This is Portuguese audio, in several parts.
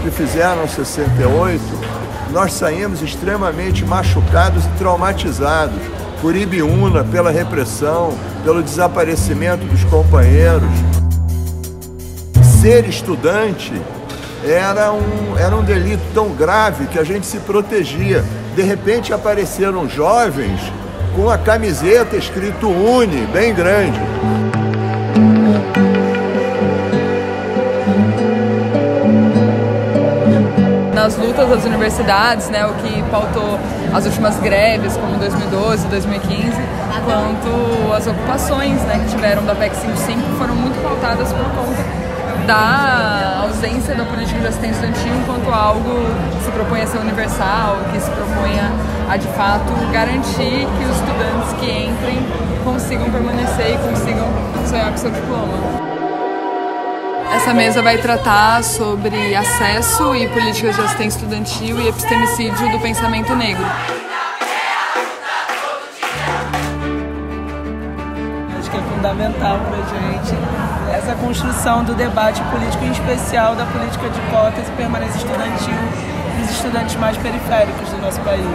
que fizeram 68, nós saímos extremamente machucados e traumatizados por Ibiúna, pela repressão, pelo desaparecimento dos companheiros. Ser estudante era um delito tão grave que a gente se protegia. De repente apareceram jovens com a camiseta escrito UNE, bem grande. Nas lutas das universidades, né, o que pautou as últimas greves, como 2012, 2015, quanto as ocupações, né, que tiveram da PEC 55, foram muito pautadas por conta da ausência da política de assistência estudantil enquanto algo que se propõe a ser universal, que se propõe a de fato garantir que os estudantes que entrem consigam permanecer e consigam sonhar com seu diploma. Essa mesa vai tratar sobre acesso e políticas de assistência estudantil e epistemicídio do pensamento negro. Acho que é fundamental para a gente essa construção do debate político, em especial da política de cotas e permanência estudantil dos estudantes mais periféricos do nosso país.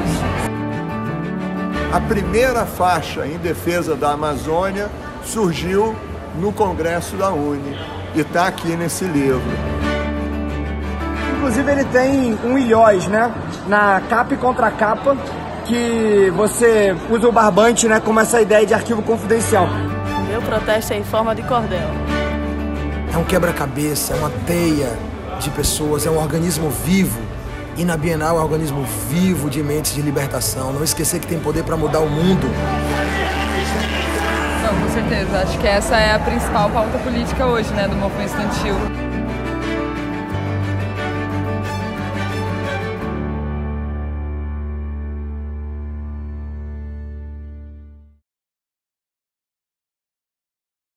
A primeira faixa em defesa da Amazônia surgiu no Congresso da UNE e está aqui nesse livro. Inclusive ele tem um ilhós, né, na capa e contracapa, que você usa o barbante, né, como essa ideia de arquivo confidencial. O meu protesto é em forma de cordel. É um quebra-cabeça, é uma teia de pessoas, é um organismo vivo. E na Bienal é um organismo vivo de mentes de libertação. Não esquecer que tem poder para mudar o mundo. Não, com certeza. Acho que essa é a principal pauta política hoje, né, do movimento estudantil.